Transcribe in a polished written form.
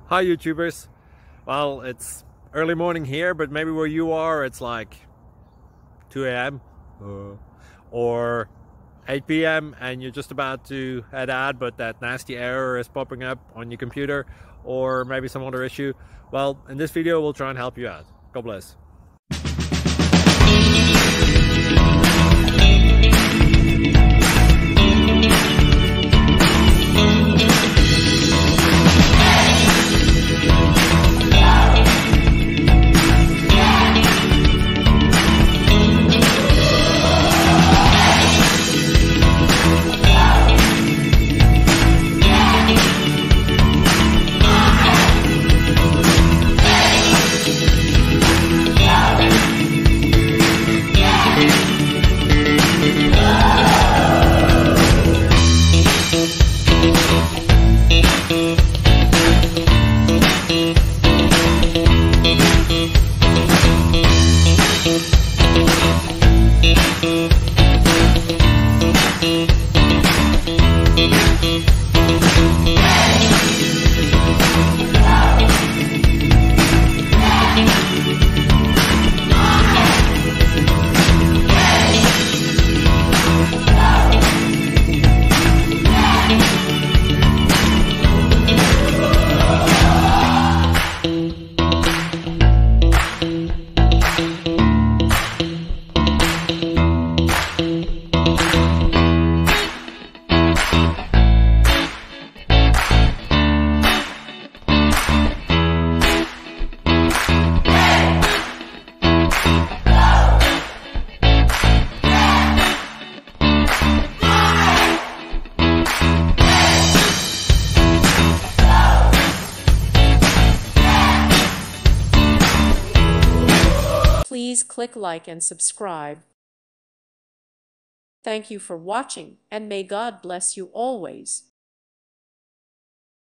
Hi YouTubers. Well, it's early morning here, but maybe where you are it's like 2 a.m. or 8 p.m. and you're just about to head out, but that nasty error is popping up on your computer, or maybe some other issue. Well, in this video we'll try and help you out. God bless. Please click like and subscribe. Thank you for watching, and may God bless you always.